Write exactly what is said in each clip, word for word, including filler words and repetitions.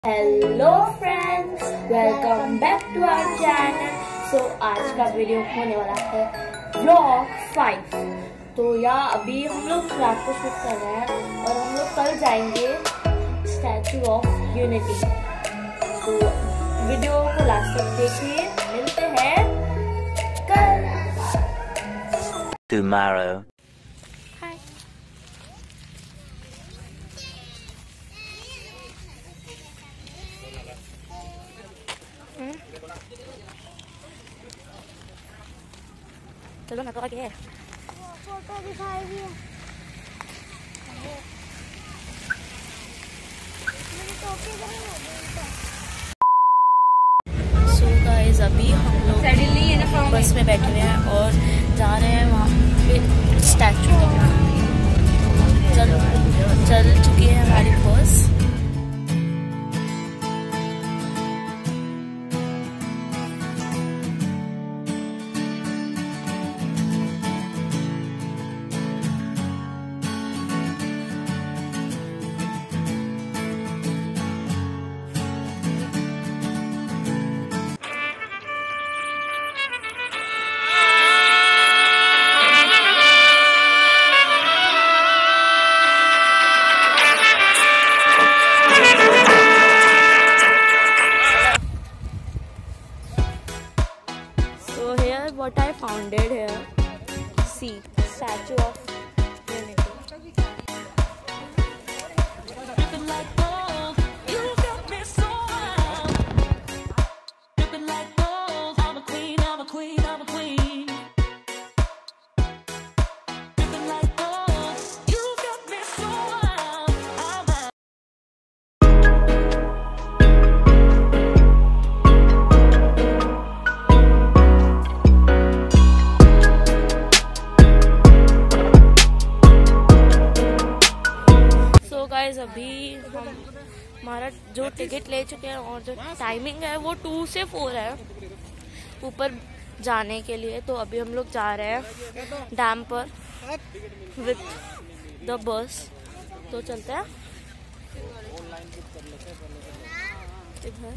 Hello friends, welcome back to our channel. So आज का video होने वाला है व्लॉग फाइव। तो यहाँ अभी हम लोग रात को शूट कर रहे हैं और हम लोग कल जाएंगे स्टैचू ऑफ यूनिटी। तो वीडियो को लास्ट तक देखिए, मिलते हैं कल tomorrow। चलो ना तो आगे फोटो दिखाई भी है। सो गाइस अभी हम लोग बस में बैठे हुए हैं और जा रहे हैं वहाँ पे स्टैचू तक। चल चल चुकी है हमारी बस। So here what I founded here, see, Statue of Unity. अभी हम हमारा जो टिकट ले चुके हैं और जो टाइमिंग है वो टू से फोर है ऊपर जाने के लिए। तो अभी हम लोग जा रहे हैं डैम पर विथ द बस। तो चलते हैं इधर।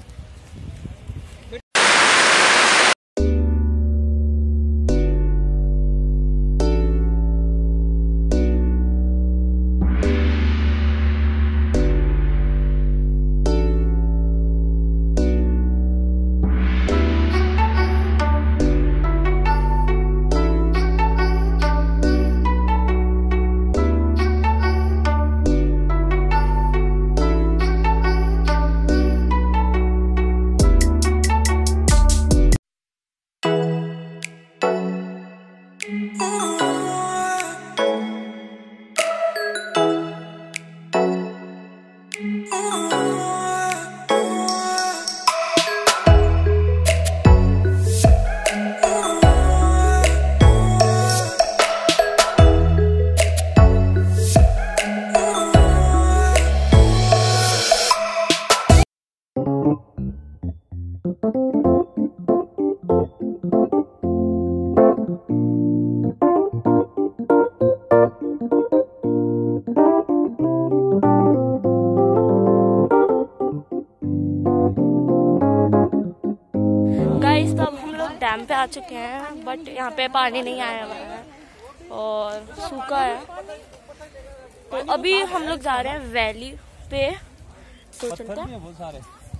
डैम पे आ चुके हैं बट यहाँ पे पानी नहीं आया हुआ है और सूखा है। तो अभी हम लोग जा रहे हैं वैली पे। तो चलते हैं।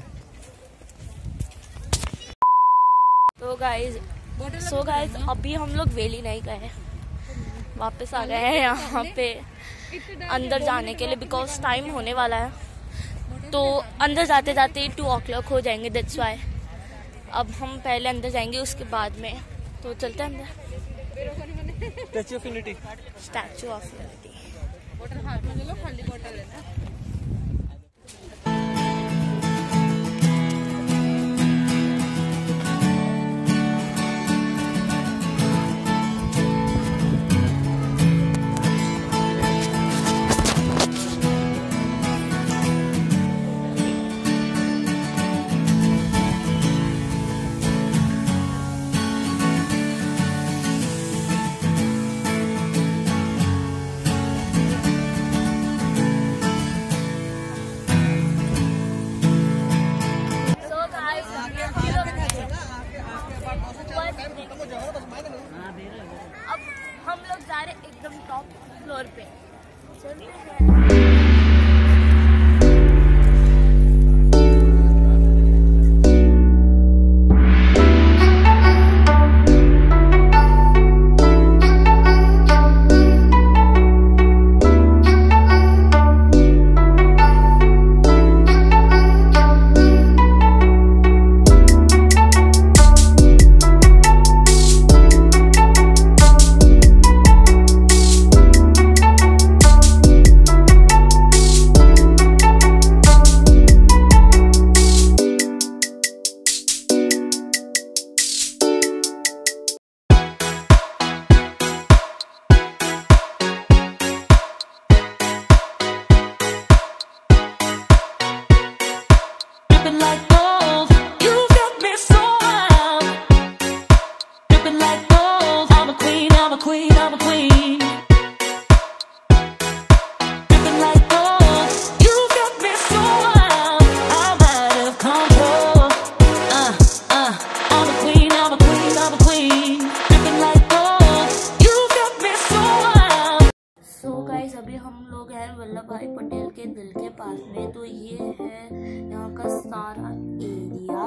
तो गाइस सो गाइस अभी हम लोग वैली नहीं गए, वापस आ गए हैं यहाँ पे अंदर जाने के लिए बिकॉज टाइम होने वाला है। तो अंदर जाते जाते टू ओ क्लॉक हो जाएंगे, दैट्स वाई अब हम पहले अंदर जाएंगे उसके बाद में। तो चलते हैं अंदर। Statue of Unity Statue of Unity. dripping like gold. You got me so wild, dripping like gold. I'm a queen, I'm a queen, I'm a queen. Dripping like gold. You got me so wild, I'm out of control. Uh, uh, I'm a queen, I'm a queen, I'm a queen. Dripping like gold. You got me so wild. So guys अभी हम लोग हैं वल्लभ भाई पटेल के दिल के पास में। तो ये है यहाँ का सारा एरिया।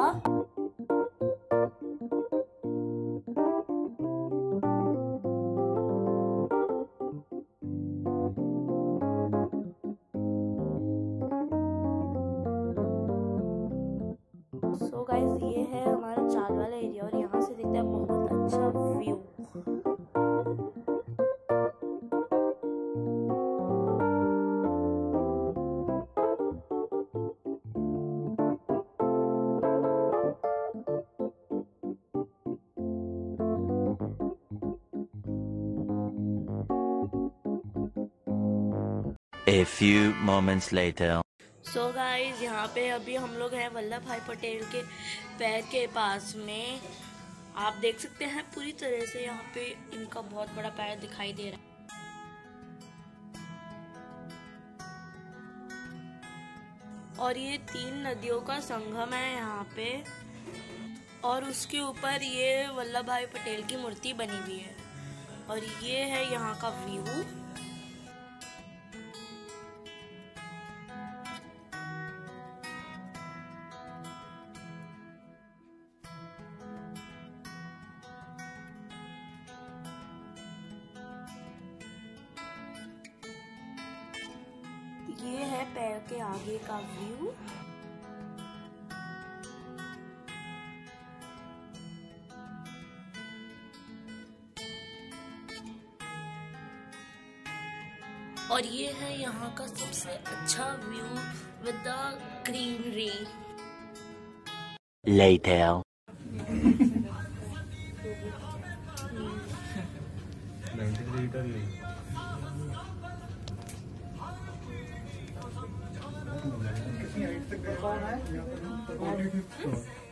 सो गाइस ये है हमारा चाल वाला एरिया और यहाँ से दिखता है बहुत अच्छा view. A few moments later. So so guys यहाँ पे अभी हम लोग हैं वल्लभ भाई पटेल के पैर के पास में। आप देख सकते हैं पूरी तरह से यहाँ पे इनका बहुत बड़ा पैर दिखाई दे रहा है। और ये तीन नदियों का संगम है यहाँ पे और उसके ऊपर ये वल्लभ भाई पटेल की मूर्ति बनी हुई है। और ये है यहाँ का व्यू। ये है पैर के आगे का व्यू। और ये है यहाँ का सबसे अच्छा view with the greenery. Later. कितनी हाइट तक गया है?